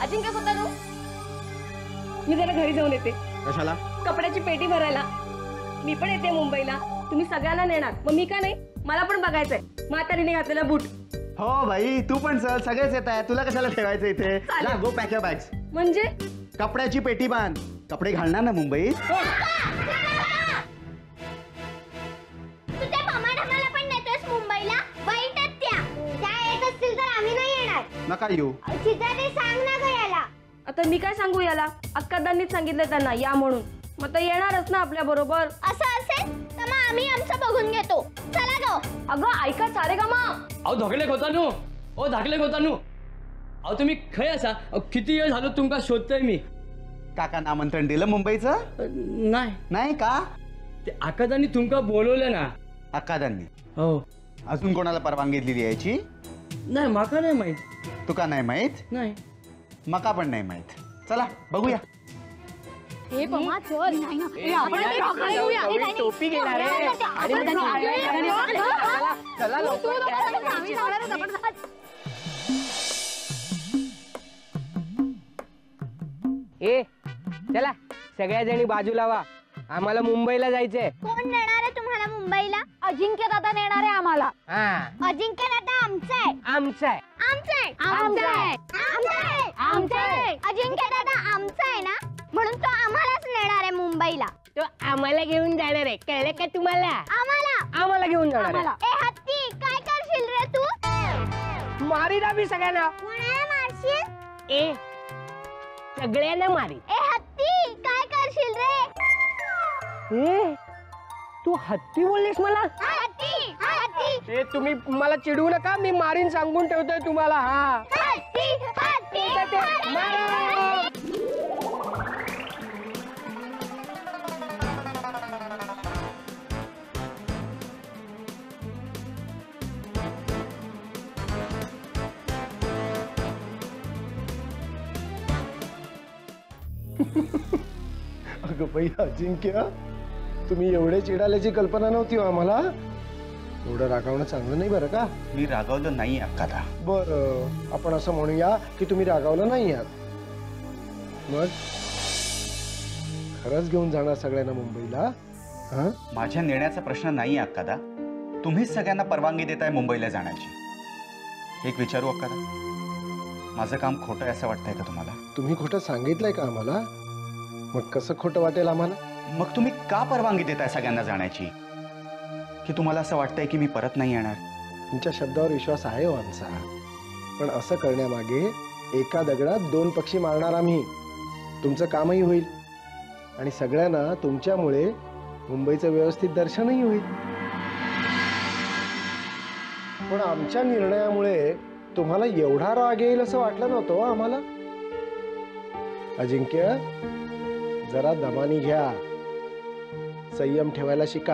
अजिंक्य कुठला तू? मी जरा घरी जाऊन येते. कशाला? कपड्याची पेटी भरायला. मी पण येते मुंबईला. तुम्ही सगळ्यांना नेणार, मग मी का नाही? मला पण बघायचंय म्हातारीने घातलेला बूट. हो भाई, तू पण चल, सगळेच येत आहे. तुला कशाला ठेवायचं इथे? जा, गो पॅक युअर बॅग्स. म्हणजे कपड्याची पेटी बांध. कपडे घालणार ना मुंबईत? नका येऊ. आता मी काय सांगू याला? अक्कादांनीच सांगितलं त्यांना या म्हणून. मग तर येणारच ना आपल्या बरोबर. असं असेल तर मग आम्ही आमचं बघून घेतो. चला गो. अगं ऐका सारे गा मा. अहो धाकलेक होता नू. ओ धाकलेक होता नू. अहो तुम्ही खय असा? किती वेळ झालो तुमका शोधतोय मी. काका आमंत्रण दिलं मुंबईचं? नाही. नाही का? ते अक्कादांनी तुमका बोलवलं ना. अक्कादांनी? हो. अजून कोणाला परवानगी दिली यायची? नाही माका नाही माहित. तुका नाही माहित? नाही. मका पण नाही माहित. चला बघूया. हे पमा चल. नाही ना. आपण जाऊया. टोपी घेणार आहे. चला ए चला सगळ्या जणी बाजूला वा. आम्हाला मुंबईला जायचंय. कोण नेणार आहे तुम्हाला मुंबईला? अजिंक्य दादा नेणार आहे आम्हाला. अजिंक्य दादा आमचा आहे. आमचा आहे. आमचा आहे. आमचा आहे. आमचा आहे. आमचा आहे. अजिंक्य दादा आमचा आहे ना, म्हणून तो आम्हालाच नेणार आहे मुंबईला. तो आम्हाला घेऊन जाणार आहे, कळलं का तुम्हाला? आम्हाला घेऊन जाणार आहे. ए हत्ती, काय करशील रे तू? मारी ना मी सगळ्यांना. कोणाला मारशील? ए सगळ्यांना मारी. ए हत्ती, काय करशील रे? ए तू हत्ती बोललीस मला? हत्ती, हत्ती. ए तुम्ही मला चिडवू नका, मी मारीन सांगून ठेवतोय तुम्हाला. हा हत्ती, हत्ती. मारा. अगं बाई अजिंक्य, तुम्ही एवढे चिडाल्याची कल्पना नव्हती हो आम्हाला. एवढं रागावणं चांगलं नाही बरं का? मी रागावलं नाही अक्कादा. बरं, आपण असं म्हणूया की तुम्ही रागावलं नाही आहात. मग खरंच घेऊन जाणार सगळ्यांना मुंबईला? हा, माझ्या निर्णयाचा प्रश्न नाही अक्कादा. तुम्हीच सगळ्यांना परवानगी देताय मुंबईला जाण्याची. एक विचारू अक्कादा, माझं काम खोटं आहे असं वाटतंय का तुम्हाला? तुम्ही खोटं सांगितलंय का आम्हाला? मग कसं खोटं वाटेल आम्हाला? मग तुम्ही का परवानगी देताय सगळ्यांना जाण्याची? की तुम्हाला असं वाटतंय की मी परत नाही येणार? तुमच्या शब्दावर विश्वास आहे हो आमचा, पण असं करण्यामागे एका दगडात दोन पक्षी मारणार आम्ही. तुमचं कामही होईल आणि सगळ्यांना तुमच्यामुळे मुंबईचं व्यवस्थित दर्शनही होईल. पण आमच्या निर्णयामुळे तुम्हाला एवढा राग येईल असं वाटलं नव्हतं आम्हाला. अजिंक्य, जरा दमानी घ्या, संयम ठेवायला शिका.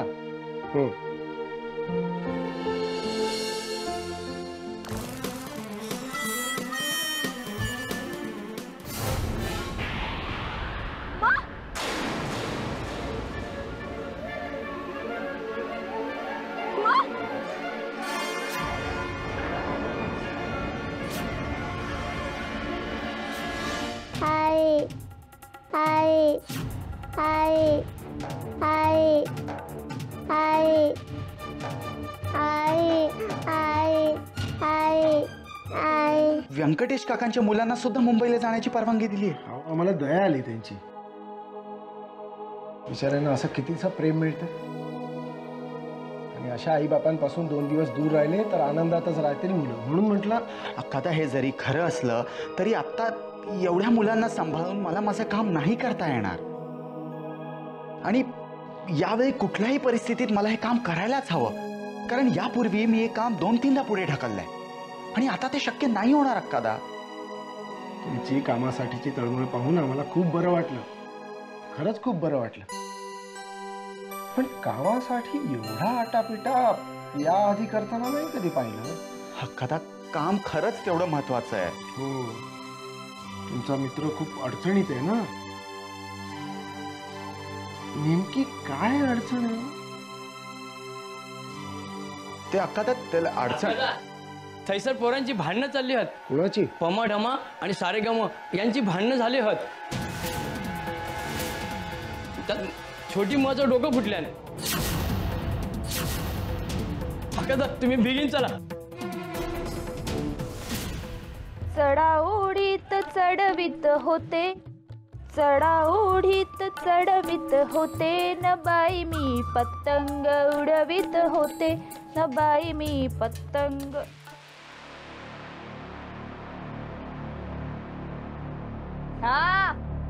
हाय हाय हाय हाय हाय हाय हाय हाय हाय. व्यंकटेश काकांच्या मुलांना सुद्धा मुंबईला जाण्याची परवानगी दिली आहे. आम्हाला दया आली त्यांची. बिचाऱ्यांना असं कितीचं प्रेम मिळतं, आणि अशा आईबापांपासून 2 दिवस दूर राहिले तर आनंदातच राहतील मुलं. म्हणून म्हटलं अक्कादा, हे जरी खरं असलं तरी आता एवढ्या मुलांना सांभाळून मला माझं काम नाही करता येणार. आणि यावेळी कुठल्याही परिस्थितीत मला हे काम करायलाच हवं, कारण यापूर्वी मी हे काम 2-3दा पुढे ढकललंय आणि आता ते शक्य नाही होणार अक्कादा. तुमची कामासाठीची तळमळ पाहून आम्हाला खूप बरं वाटलं, खरंच खूप बरं वाटलं. पण कामासाठी एवढा आटापिटा याआधी करताना नाही कधी पाहिलं. अक्कादा, काम खरंच तेवढं महत्वाचं आहे. हो, तुमचा मित्र खूप अडचणीत आहे ना. नेमकी काय अडचण आहे? ते अक्कादा, त्याला अडचण. थैसर पोरांची भांडणं चालली आहेत. कुणाची? पमा ढमा आणि सारेगम यांची भांडणं झाली आहेत. त्यात छोटी मचं डोकं फुटल्याने. आता तुम्ही बिगीन चला. चढाओढीत चढवित होते, चढाओढीत चढवित होते, न बाई मी पतंग उडवित होते, न बाई मी पतंग. हा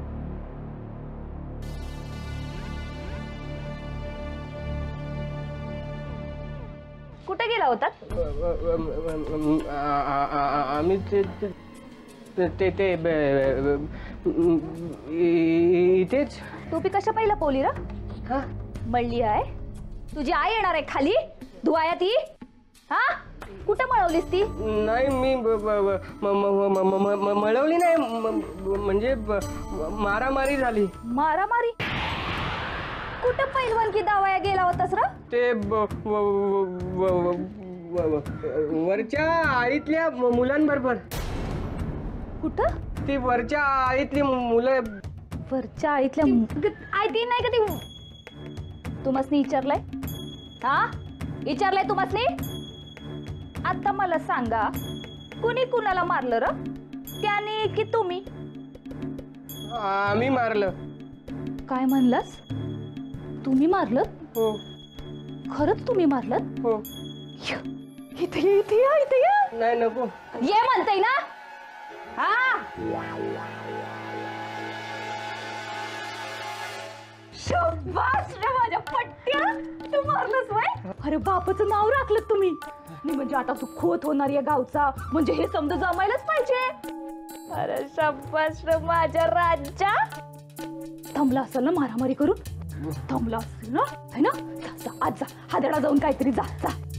कुठे गेला होता? आम्ही इथेच. टोपी कशा पहिला पोली र? हा? मळली आहे. तुझी आई येणार आहे खाली धुवाया ती. हा कुठं मळवलीस ती? नाही मी मळवली नाही, म्हणजे मारामारी झाली. मारामारी? कुठं पहिलवानकी दावाया गेला होतास र? ते वरच्या आळीतल्या मुलांबरोबर. कुठं? ती वरच्या आळीतली मुलं. वरच्या आळीतल्या आय ती नाही का ती? तुम्हासनी विचारलंय? हा विचारलंय तुम्हासनी? आता मला सांगा कुणी कुणाला मारलं र? त्याने की तुम्ही? आम्ही मारलं. काय म्हणलास? तुम्ही मारलं? हो खरंच तुम्ही मारलं? हो. इथे ये, इथे या, इथे या. नाही नको. ये म्हणताय ना? हा शाबास रे माझ्या पट्ट्या, तू मारलंस वय? अरे बापाचं नाव राखलं तुम्ही. नाही म्हणजे आता तू खोत होणार या गावचा, म्हणजे हे समजा जमायलाच पाहिजे. अरे शाबास रे माझ्या राजा. थांबला असेल ना मारामारी करून? थांबला असेल ना, है ना? जा, आज जा हादडा जाऊन काहीतरी जा जा.